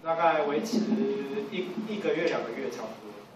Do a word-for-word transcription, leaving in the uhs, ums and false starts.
大概维持一一个月两个月差不多。